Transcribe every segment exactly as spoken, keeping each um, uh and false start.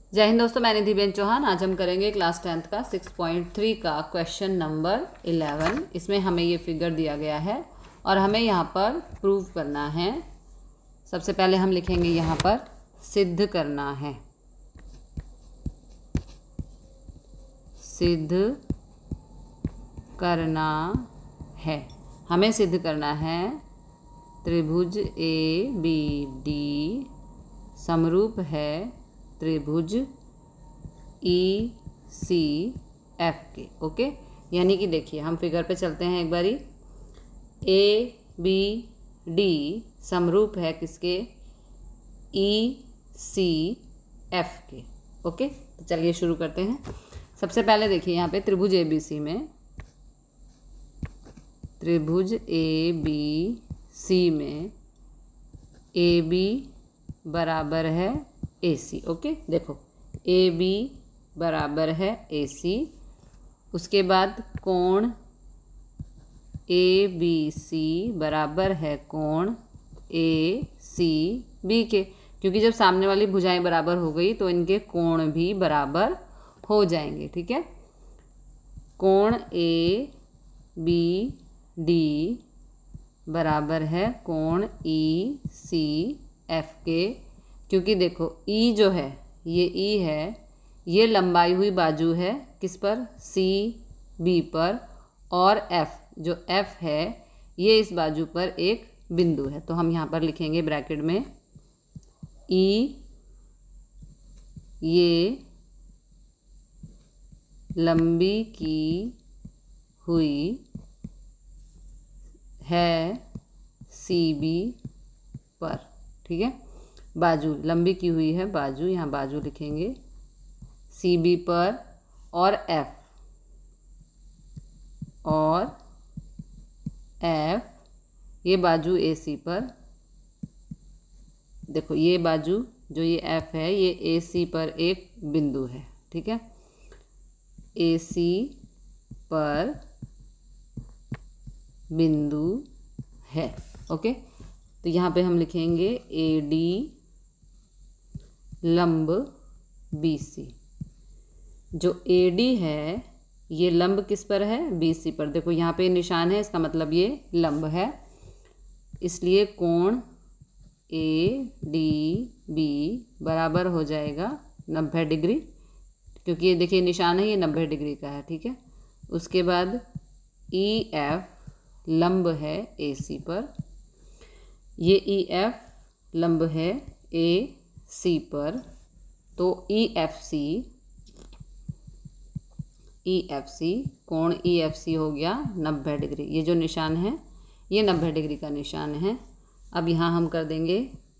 जय हिंद दोस्तों, मैं निधिबेन चौहान। आज हम करेंगे क्लास टेंथ का सिक्स पॉइंट थ्री का क्वेश्चन नंबर इलेवन। इसमें हमें ये फिगर दिया गया है और हमें यहाँ पर प्रूव करना है। सबसे पहले हम लिखेंगे यहाँ पर सिद्ध करना है। सिद्ध करना है हमें सिद्ध करना है त्रिभुज ए बी डी समरूप है त्रिभुज ई सी एफ के। ओके, यानी कि देखिए हम फिगर पे चलते हैं एक बारी। ए बी डी समरूप है किसके? ई सी एफ के। ओके, तो चलिए शुरू करते हैं। सबसे पहले देखिए यहाँ पे त्रिभुज ए बी सी में त्रिभुज ए बी सी में ए बी बराबर है ए सी। ओके, देखो ए बी बराबर है ए सी। उसके बाद कोण ए बी सी बराबर है कोण ए सी बी के, क्योंकि जब सामने वाली भुजाएं बराबर हो गई तो इनके कोण भी बराबर हो जाएंगे। ठीक है, कोण ए बी डी बराबर है कोण ई सी एफ के, क्योंकि देखो ई जो है ये ई है, ये लंबाई हुई बाजू है किस पर? सी बी पर, और एफ जो एफ है ये इस बाजू पर एक बिंदु है। तो हम यहाँ पर लिखेंगे ब्रैकेट में ई, ये लंबी की हुई है सी बी पर। ठीक है, बाजू लंबी की हुई है बाजू, यहाँ बाजू लिखेंगे सी बी पर, और एफ और एफ ये बाजू ए सी पर। देखो ये बाजू जो ये एफ है ये ए सी पर एक बिंदु है। ठीक है, ए सी पर बिंदु है। ओके, तो यहाँ पे हम लिखेंगे ए डी लंब बी सी। जो ए डी है ये लंब किस पर है? बी सी पर। देखो यहाँ पे निशान है, इसका मतलब ये लंब है, इसलिए कोण ए डी बी बराबर हो जाएगा नब्बे डिग्री, क्योंकि ये देखिए निशान है ये नब्बे डिग्री का है। ठीक है, उसके बाद ई एफ लंब है ए सी पर, ये ई एफ लंब है ए सी पर, तो ई एफ सी ई एफ सी कोण ई एफ सी हो गया नब्बे डिग्री। ये जो निशान है ये नब्बे डिग्री का निशान है। अब यहाँ हम कर देंगे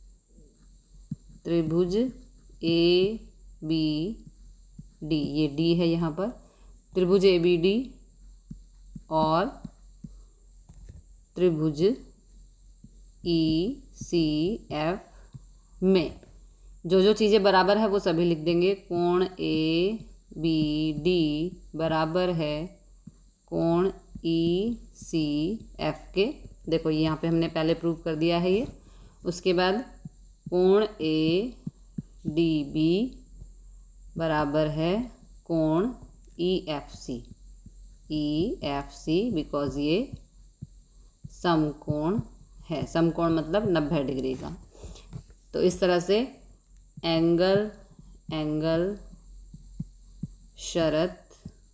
त्रिभुज ए बी डी, ये डी है यहाँ पर, त्रिभुज ए बी डी और त्रिभुज ई सी एफ में जो जो चीज़ें बराबर है वो सभी लिख देंगे। कोण ए बी डी बराबर है कोण ई सी एफ के। देखो ये यहाँ पे हमने पहले प्रूव कर दिया है ये। उसके बाद कोण ए डी बी बराबर है कोण E F C. E F C because ये समकोण है, समकोण मतलब नब्बे डिग्री का। तो इस तरह से एंगल एंगल शर्त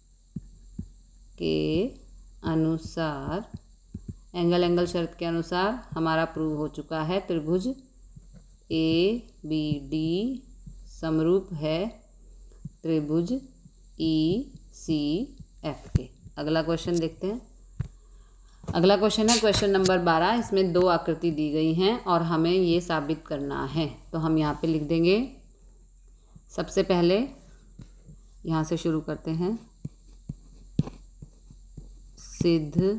के अनुसार एंगल एंगल शर्त के अनुसार हमारा प्रूव हो चुका है त्रिभुज ए बी डी समरूप है त्रिभुज ई सी एफ के। अगला क्वेश्चन देखते हैं। अगला क्वेश्चन है क्वेश्चन नंबर बारह। इसमें दो आकृति दी गई हैं और हमें ये साबित करना है। तो हम यहाँ पे लिख देंगे, सबसे पहले यहाँ से शुरू करते हैं, सिद्ध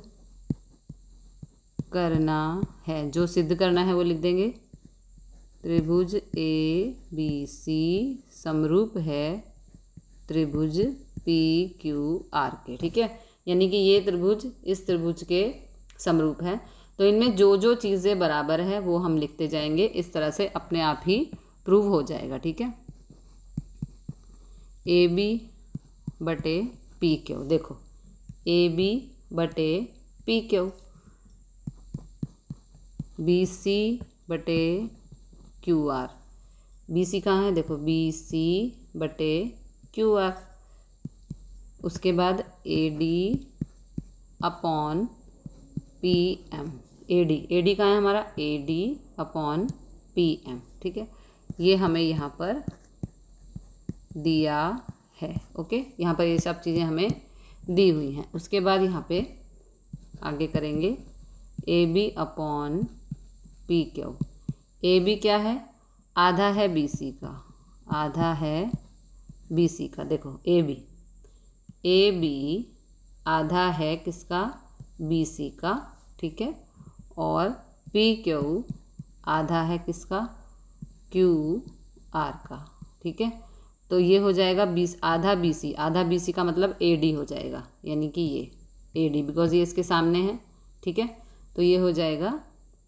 करना है। जो सिद्ध करना है वो लिख देंगे त्रिभुज ए बी सी समरूप है त्रिभुज पी क्यू आर के। ठीक है, यानी कि ये त्रिभुज इस त्रिभुज के समरूप है। तो इनमें जो जो चीज़ें बराबर है वो हम लिखते जाएंगे। इस तरह से अपने आप ही प्रूव हो जाएगा। ठीक है, ए बी बटे पी क्यू। देखो ए बी बटे पी क्यू, बी सी बटे क्यू आर। बी सी कहाँ है, देखो बी सी बटे क्यू आर। उसके बाद A D upon P M. A D A D कहाँ है हमारा, A D upon P M. ठीक है, ये हमें यहाँ पर दिया है। ओके, यहाँ पर ये सब चीज़ें हमें दी हुई हैं। उसके बाद यहाँ पे आगे करेंगे A B upon P Q. A B क्या है, आधा है बी सी का, आधा है बी सी का। देखो ए बी ए बी आधा है किसका, बी सी का। ठीक है, और पी क्यू आधा है किसका, क्यू आर का। ठीक है, तो ये हो जाएगा बीस, आधा बी सी, आधा बी सी का मतलब ए डी हो जाएगा, यानी कि ये ए डी, बिकॉज ये इसके सामने है। ठीक है, तो ये हो जाएगा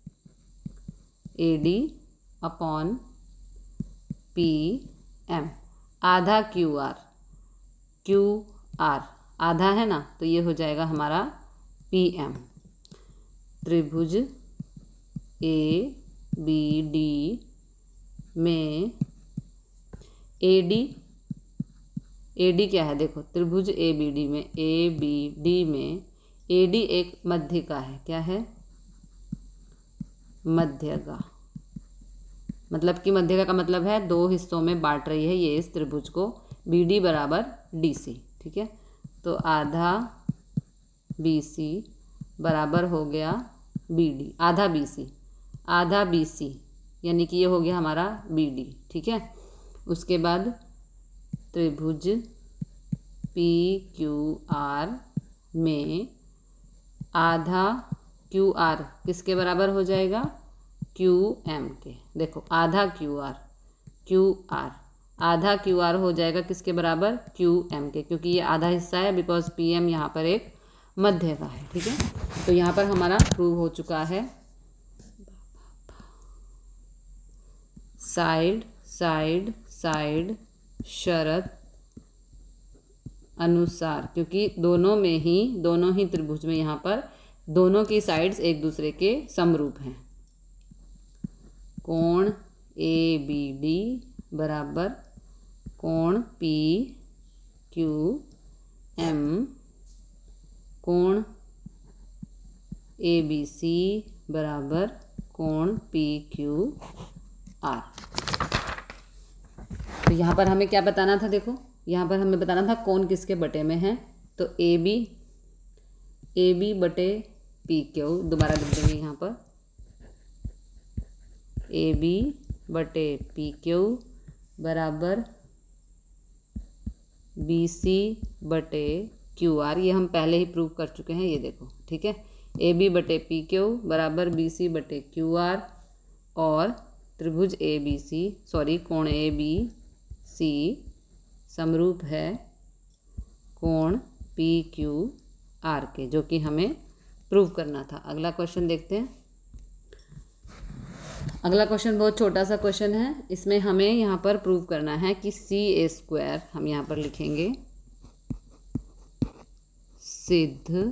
A D upon P M. आधा क्यू आर, क्यू आर आधा है ना, तो ये हो जाएगा हमारा पी एम। त्रिभुज ए बी डी में ए डी ए डी क्या है, देखो त्रिभुज ए बी डी में ए बी डी में ए डी एक मध्यिका है। क्या है, मध्यगा। मतलब कि मध्यगा का मतलब है दो हिस्सों में बांट रही है ये इस त्रिभुज को, बी डी बराबर डी सी। ठीक है, तो आधा बी सी बराबर हो गया बी डी, आधा बी सी, आधा बी सी यानी कि ये हो गया हमारा बी डी। ठीक है, उसके बाद त्रिभुज पी क्यू आर में आधा क्यू आर किसके बराबर हो जाएगा, क्यू एम के। देखो आधा क्यू आर, क्यू आर आधा क्यू आर हो जाएगा किसके बराबर, क्यू एम के, क्योंकि ये आधा हिस्सा है, बिकॉज पी एम यहाँ पर एक मध्य का है। ठीक है, तो यहाँ पर हमारा प्रूव हो चुका है साइड साइड साइड शर्त अनुसार, क्योंकि दोनों में ही दोनों ही त्रिभुज में यहाँ पर दोनों की साइड्स एक दूसरे के समरूप हैं। कोण ए बी डी बराबर कोण पी क्यू एम, कोण ए बी सी बराबर कोण पी क्यू आर। तो यहाँ पर हमें क्या बताना था, देखो यहाँ पर हमें बताना था कोण किसके बटे में है, तो ए बी ए बी बटे पी क्यू, दोबारा लिख देंगे यहाँ पर ए बी बटे पी क्यू बराबर बी सी बटे क्यू आर। ये हम पहले ही प्रूव कर चुके हैं, ये देखो। ठीक है, ए बी बटे पी क्यू बराबर बी सी बटे क्यू आर, और त्रिभुज ए बी सी सॉरी कोण ए बी सी समरूप है कोण पी क्यू आर के, जो कि हमें प्रूव करना था। अगला क्वेश्चन देखते हैं। अगला क्वेश्चन बहुत छोटा सा क्वेश्चन है, इसमें हमें यहाँ पर प्रूव करना है कि सी ए स्क्वायर, हम यहाँ पर लिखेंगे सिद्ध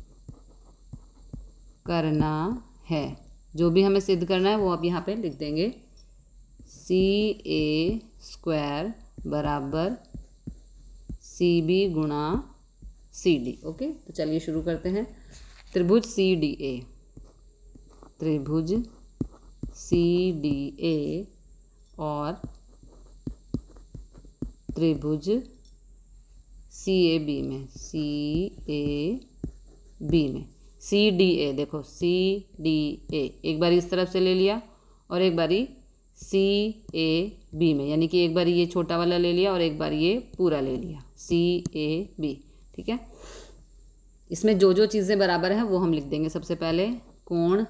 करना है। जो भी हमें सिद्ध करना है वो आप यहाँ पे लिख देंगे, सी ए स्क्वायर बराबर सी बी गुणा सी डी। ओके, तो चलिए शुरू करते हैं। त्रिभुज सी डी ए, त्रिभुज सी डी ए और त्रिभुज सी ए बी में, सी ए बी में सी डी ए, देखो सी डी ए एक बारी इस तरफ से ले लिया और एक बारी सी ए बी में, यानी कि एक बारी ये छोटा वाला ले लिया और एक बार ये पूरा ले लिया, सी ए बी। ठीक है, इसमें जो जो चीज़ें बराबर हैं वो हम लिख देंगे। सबसे पहले कोण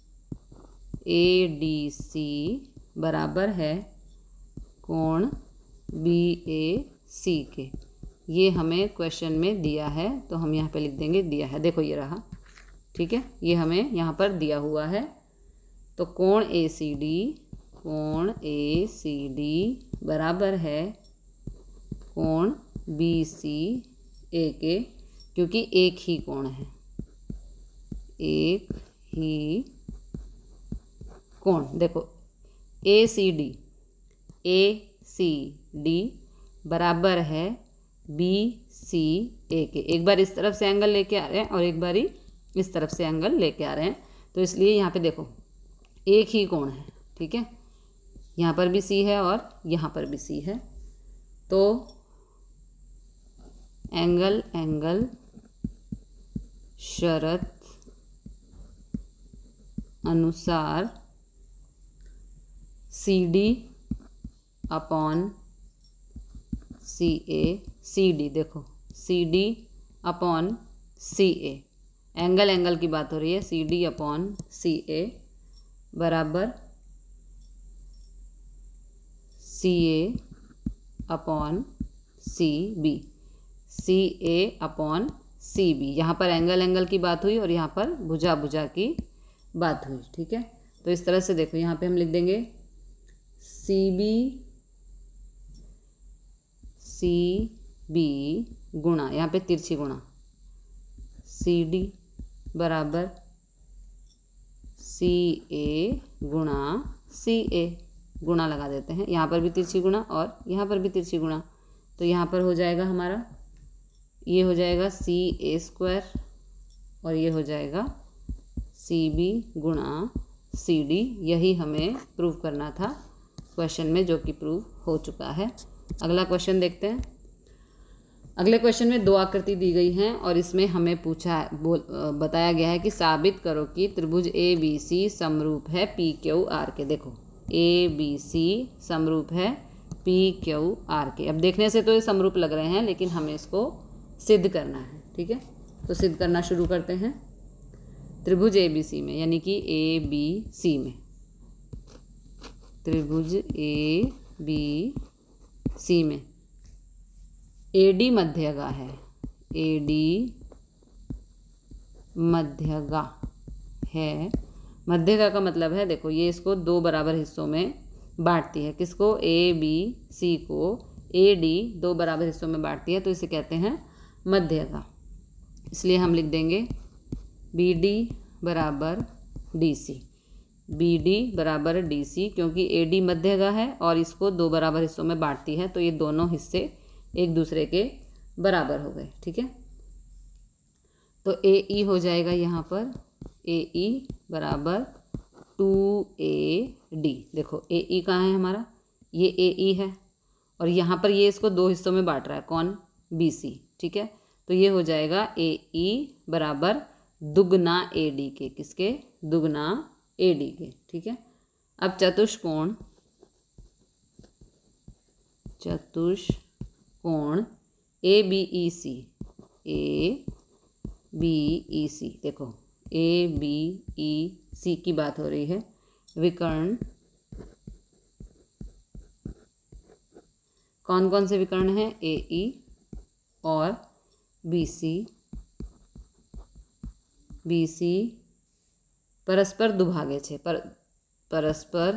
ए डी सी बराबर है कोण बी ए सी के, ये हमें क्वेश्चन में दिया है, तो हम यहाँ पे लिख देंगे दिया है। देखो ये रहा, ठीक है, ये हमें यहाँ पर दिया हुआ है। तो कोण ए सी डी, कोण ए सी डी बराबर है कोण बी सी ए के, क्योंकि एक ही कोण है, एक ही कोण। देखो ए सी डी, ए सी डी बराबर है बी सी ए के। एक बार इस तरफ से एंगल लेके आ रहे हैं और एक बार ही इस तरफ से एंगल लेके आ रहे हैं, तो इसलिए यहाँ पे देखो एक ही कोण है, ठीक है। यहाँ पर भी सी है और यहाँ पर भी सी है, तो एंगल एंगल शर्त अनुसार C D upon C A, C D देखो C D upon C A, angle angle की बात हो रही है, सी डी अपॉन सी ए बराबर C A upon C B, C A upon C B. यहाँ पर एंगल एंगल की बात हुई और यहाँ पर भुजा भुजा की बात हुई, ठीक है। तो इस तरह से देखो यहाँ पे हम लिख देंगे सी बी सी बी गुणा, यहाँ पे तिरछी गुणा सी डी बराबर सी ए गुणा सी ए, गुणा लगा देते हैं, यहाँ पर भी तिरछी गुणा और यहाँ पर भी तिरछी गुणा, तो यहाँ पर हो जाएगा हमारा, ये हो जाएगा सी ए स्क्वायर और ये हो जाएगा सी बी गुणा सी डी। यही हमें प्रूव करना था क्वेश्चन में, जो कि प्रूव हो चुका है। अगला क्वेश्चन देखते हैं। अगले क्वेश्चन में दो आकृति दी गई हैं और इसमें हमें पूछा बोल बताया गया है कि साबित करो कि त्रिभुज ए बी सी समरूप है पी क्यू आर के। देखो ए बी सी समरूप है पी क्यू आर के। अब देखने से तो ये समरूप लग रहे हैं, लेकिन हमें इसको सिद्ध करना है, ठीक है। तो सिद्ध करना शुरू करते हैं। त्रिभुज ए बी सी में, यानी कि ए बी सी में, त्रिभुज ए बी सी में ए डी मध्यगा है, ए डी मध्यगा है। मध्यगा का मतलब है, देखो ये इसको दो बराबर हिस्सों में बांटती है। किसको? ए बी सी को ए डी दो बराबर हिस्सों में बांटती है, तो इसे कहते हैं मध्यगा। इसलिए हम लिख देंगे बी डी बराबर डी सी, बी डी बराबर डी सी, क्योंकि ए डी मध्यगा है और इसको दो बराबर हिस्सों में बांटती है, तो ये दोनों हिस्से एक दूसरे के बराबर हो गए, ठीक है। तो ए ई हो जाएगा यहाँ पर, ए ई बराबर टू ए डी। देखो ए ई कहाँ है हमारा, ये ए ई है और यहाँ पर ये इसको दो हिस्सों में बांट रहा है, कौन? बी सी, ठीक है। तो ये हो जाएगा ए ई बराबर दुगना ए डी के। किसके? दुगना ए डी के, ठीक है। अब चतुष्कोण, चतुष्कोण A B E C, A B E सी, देखो ए बी ई सी की बात हो रही है। विकर्ण, कौन कौन से विकर्ण हैं? ए ई और बी सी, बी सी परस्पर दुभागे छे, पर परस्पर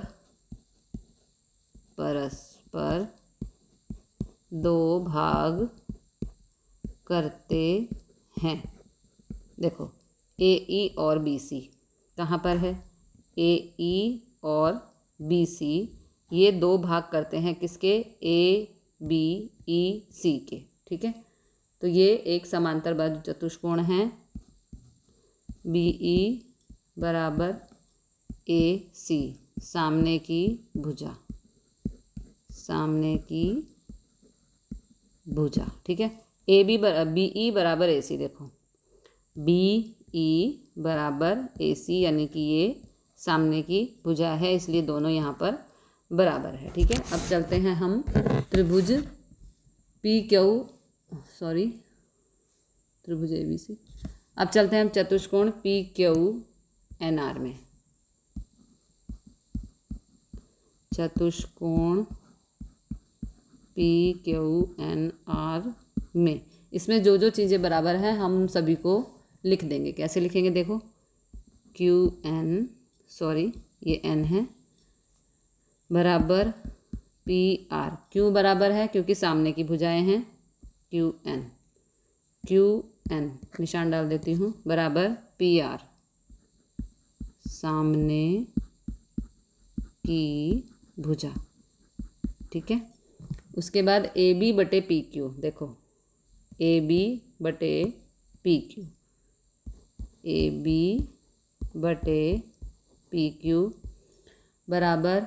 परस्पर दो भाग करते हैं। देखो ए ई और बी सी कहाँ पर है? ए ई और बी सी ये दो भाग करते हैं, किसके? ए बी ई सी के, ठीक है। तो ये एक समांतर बाजु चतुष्कोण है। बी ई बराबर ए सी, सामने की भुजा, सामने की भुजा, ठीक है। ए बी बी ई बराबर ए सी, देखो बी ई बराबर ए सी, यानी कि ये सामने की भुजा है, इसलिए दोनों यहाँ पर बराबर है, ठीक है। अब चलते हैं हम त्रिभुज पी क्यू सॉरी त्रिभुज ए बी सी अब चलते हैं हम चतुष्कोण पी क्यू एन आर में। चतुष्कोण पी क्यू एन आर में इसमें जो जो चीज़ें बराबर हैं हम सभी को लिख देंगे। कैसे लिखेंगे? देखो क्यू एन सॉरी ये एन है, बराबर पी आर। क्यों बराबर है? क्योंकि सामने की भुजाएं हैं क्यू एन। क्यू एन निशान डाल देती हूँ, बराबर पी आर, सामने की भुजा। ठीक है। उसके बाद ए बी बटे पी क्यू। देखो ए बी बटे पी क्यू, ए बी बटे पी क्यू बराबर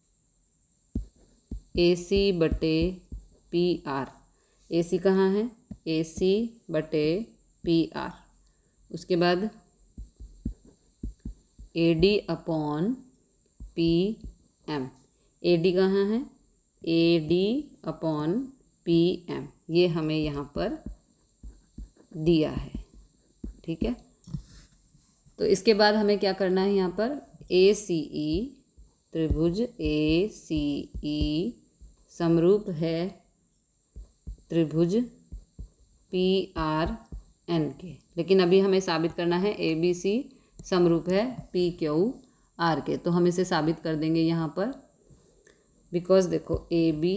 ए सी बटे पी आर। ए सी कहाँ है? ए सी बटे पी आर। उसके बाद A D upon P M. A D कहाँ है? A D upon P M. ये हमें यहाँ पर दिया है। ठीक है। तो इसके बाद हमें क्या करना है? यहाँ पर ए सी ई त्रिभुज ए सी ई समरूप है त्रिभुज पी आर एन के। लेकिन अभी हमें साबित करना है ए बी सी समरूप है पी क्यू आर के। तो हम इसे साबित कर देंगे यहाँ पर, बिकॉज देखो A B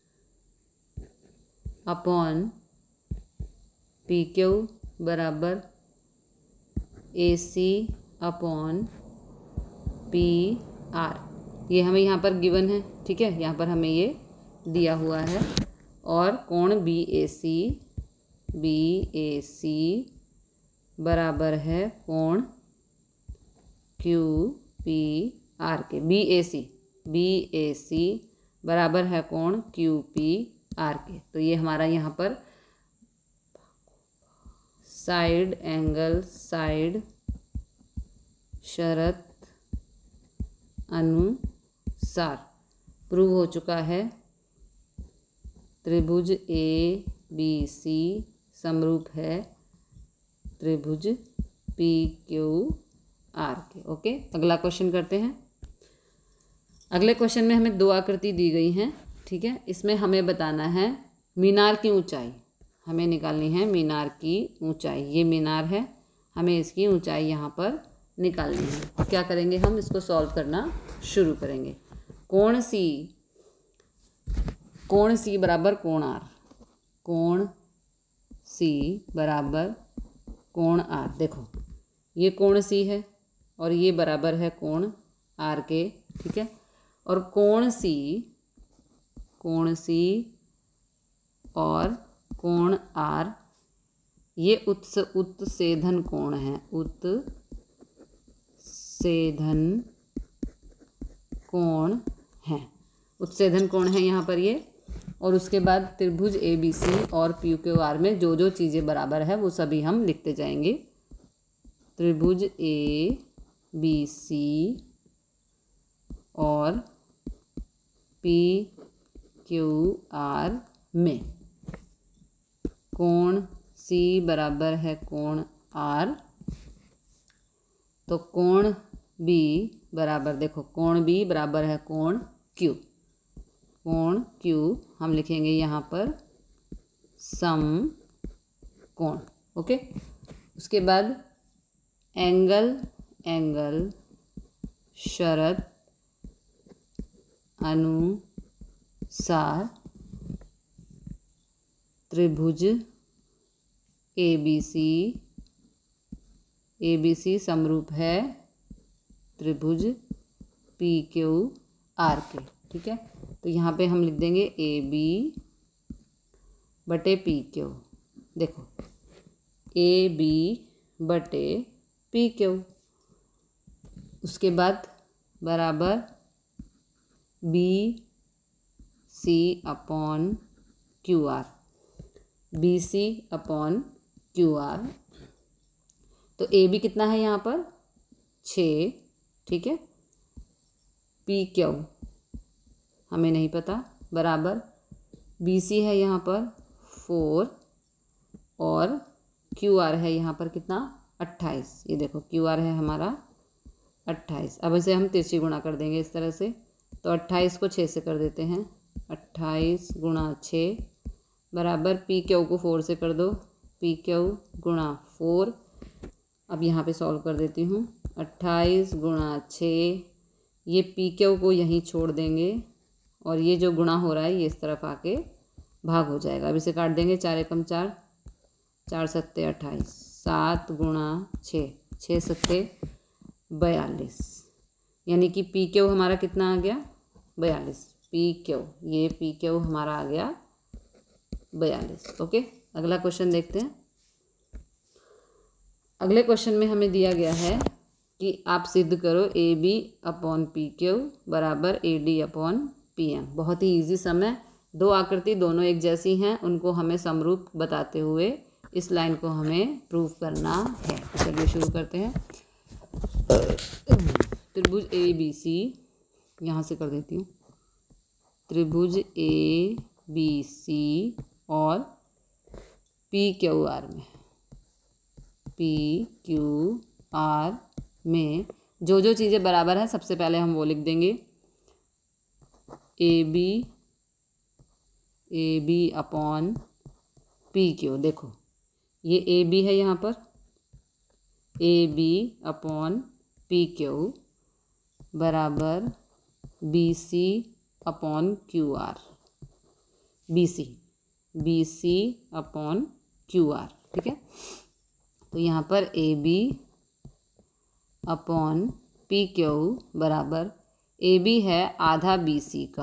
upon P Q बराबर A C upon P R. ये हमें यहाँ पर गिवन है। ठीक है, यहाँ पर हमें ये दिया हुआ है। और कोण B A C, B A C बराबर है कोण क्यू पी आर के। B A C, B A C बराबर है कोण क्यू पी आर के। तो ये हमारा यहाँ पर साइड एंगल, साइड शरत अनुसार प्रूव हो चुका है। त्रिभुज ए बी सी समरूप है त्रिभुज पी क्यू आर के। ओके, अगला क्वेश्चन करते हैं। अगले क्वेश्चन में हमें दो आकृति दी गई हैं। ठीक है, इसमें हमें बताना है मीनार की ऊंचाई। हमें निकालनी है मीनार की ऊंचाई। ये मीनार है, हमें इसकी ऊंचाई यहाँ पर निकालनी है। क्या करेंगे? हम इसको सॉल्व करना शुरू करेंगे। कोण सी, कोण सी बराबर कोण आर। कोण सी बराबर कोण आर। देखो ये कोण सी है और ये बराबर है कोण आर के। ठीक है, और कोण सी, कोण सी और कोण आर ये उत्स उत्सेधन कोण है। उत्सेधन कोण है, उत्सेधन कोण है यहाँ पर ये। और उसके बाद त्रिभुज ए बी सी और पी क्यू आर में जो जो चीज़ें बराबर है वो सभी हम लिखते जाएंगे। त्रिभुज ए बी सी और पी क्यू आर में कोण सी बराबर है कोण आर, तो कोण बी बराबर, देखो कोण बी बराबर है कोण क्यू। कोण क्यू हम लिखेंगे यहाँ पर सम कोण। ओके, उसके बाद एंगल, एंगल शरत अनुसार त्रिभुज A B C, A B सी समरूप है त्रिभुज पी क्यू आर के। ठीक है, तो यहाँ पे हम लिख देंगे ए बी बटे पी क्यू। देखो ए बी बटे पी क्यू, उसके बाद बराबर B C upon Q R, B C upon Q R. तो ए बी कितना है यहाँ पर? छः। ठीक है, पी क्यू हमें नहीं पता, बराबर बी सी है यहाँ पर फोर और क्यू आर है यहाँ पर कितना? अट्ठाईस। ये देखो क्यू आर है हमारा अट्ठाईस। अब इसे हम तिरछी गुणा कर देंगे इस तरह से। तो अट्ठाईस को छः से कर देते हैं। अट्ठाईस गुणा छः बराबर पी क्यू को फोर से कर दो, पी क्यू गुणा फोर। अब यहाँ पे सॉल्व कर देती हूँ। अट्ठाईस गुणा छः, ये पी क्यू को यहीं छोड़ देंगे और ये जो गुणा हो रहा है ये इस तरफ आके भाग हो जाएगा। अब इसे काट देंगे, चार एकम चार, चार सत्ते अट्ठाईस, सात गुणा छः, छः सत्ते बयालीस, यानी कि पी क्यू हमारा कितना आ गया, बयालीस। पी क्यू, ये पी क्यू हमारा आ गया बयालीस। ओके, अगला क्वेश्चन देखते हैं। अगले क्वेश्चन में हमें दिया गया है कि आप सिद्ध करो A B upon P Q बराबर A D upon P M. बहुत ही ईजी सम है। दो आकृति दोनों एक जैसी हैं, उनको हमें समरूप बताते हुए इस लाइन को हमें प्रूव करना है। तो चलिए शुरू करते हैं। त्रिभुज ए बी सी, यहाँ से कर देती हूँ, त्रिभुज ए बी सी और पी क्यू आर में, पी क्यू आर में जो जो चीज़ें बराबर हैं सबसे पहले हम वो लिख देंगे। A B, A B upon P Q. देखो ये ए बी है यहाँ पर, A B upon P Q बराबर B C upon Q R, B C, B C upon Q R. ठीक है, तो यहाँ पर A B upon P Q बराबर, ए बी है आधा बी सी का,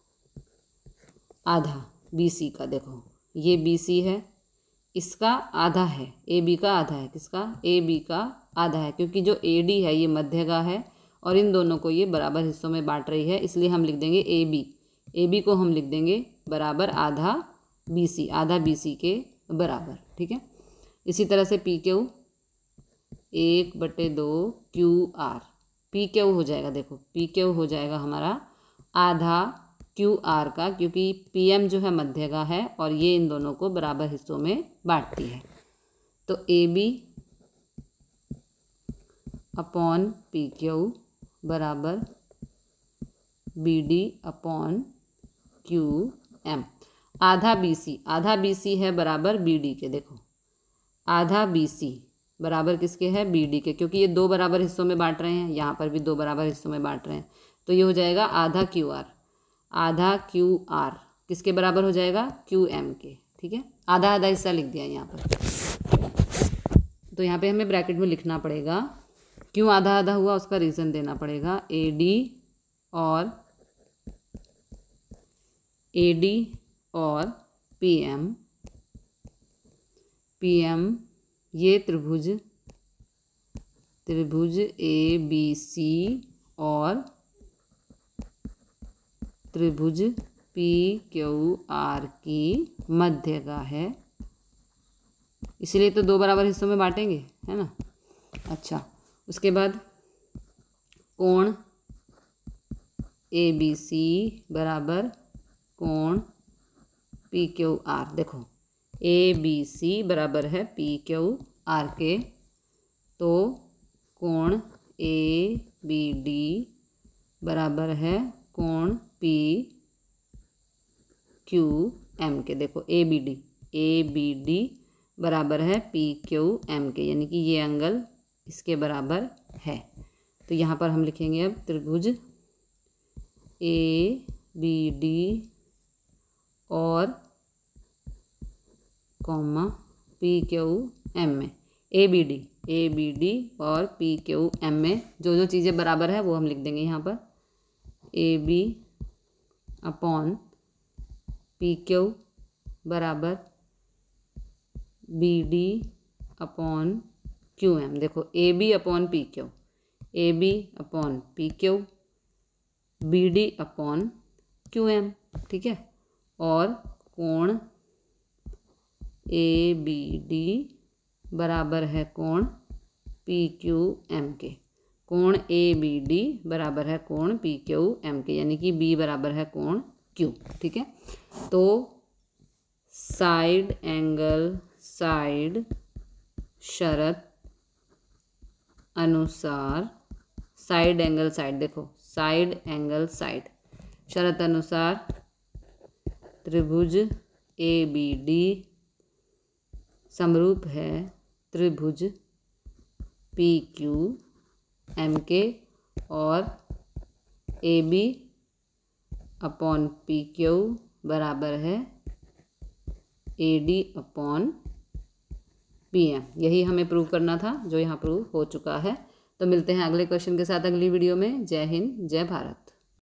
आधा बी सी का। देखो ये बी सी है, इसका आधा है, ए बी का आधा है, किसका, ए बी का आधा है, क्योंकि जो ए डी है ये मध्यगा है और इन दोनों को ये बराबर हिस्सों में बांट रही है, इसलिए हम लिख देंगे ए बी, ए बी को हम लिख देंगे बराबर आधा बी सी, आधा बी सी के बराबर। ठीक है, इसी तरह से पी क्यू, एक बटे दो क्यू आर, पी क्यू हो जाएगा, देखो पी क्यू हो जाएगा हमारा आधा क्यू आर का, क्योंकि पी एम जो है मध्यगा है और ये इन दोनों को बराबर हिस्सों में बांटती है। तो A B upon P Q बराबर B D upon Q M. आधा बी सी, आधा बी सी है बराबर बी डी के। देखो आधा बी सी बराबर किसके है, बी डी के, क्योंकि ये दो बराबर हिस्सों में बांट रहे हैं, यहाँ पर भी दो बराबर हिस्सों में बांट रहे हैं, तो ये हो जाएगा आधा क्यू आर, आधा क्यू आर किसके बराबर हो जाएगा, क्यू एम के। ठीक है, आधा आधा हिस्सा लिख दिया यहाँ पर। तो यहाँ पे हमें ब्रैकेट में लिखना पड़ेगा, क्यों आधा आधा हुआ उसका रीज़न देना पड़ेगा। ए डी और ए डी और पी एम, पी एम ये त्रिभुज, त्रिभुज ए बी सी और त्रिभुज पी क्यू आर की मध्यगा है, इसलिए तो दो बराबर हिस्सों में बांटेंगे, है ना। अच्छा, उसके बाद कोण ए बी सी बराबर कोण पी क्यू आर। देखो ए बी सी बराबर है पी क्यू आर के, तो कोण ए बी डी बराबर है कोण पी क्यू एम के। देखो A B D, A B D बराबर है पी क्यू एम के, यानी कि ये एंगल इसके बराबर है। तो यहाँ पर हम लिखेंगे अब त्रिभुज ए बी डी और कॉमा पी क्यू एम में, A B D, A B D और पी क्यू एम में जो जो चीज़ें बराबर है वो हम लिख देंगे यहाँ पर। A B upon P Q बराबर B D upon Q M. देखो A B upon P Q, A B upon P Q, B D upon Q M. ठीक है, और कोण ए बी डी बराबर है कोण पी क्यू एम के, कोण ए बी डी बराबर है कोण पी क्यू एम के, यानी कि बी बराबर है कोण क्यू। ठीक है, तो साइड एंगल साइड शरत अनुसार, साइड एंगल साइड, देखो साइड एंगल साइड शरत अनुसार त्रिभुज ए बी डी समरूप है त्रिभुज पी क्यू एम के और A B upon P Q बराबर है A D upon P M. यही हमें प्रूव करना था, जो यहाँ प्रूव हो चुका है। तो मिलते हैं अगले क्वेश्चन के साथ अगली वीडियो में। जय हिंद, जय भारत।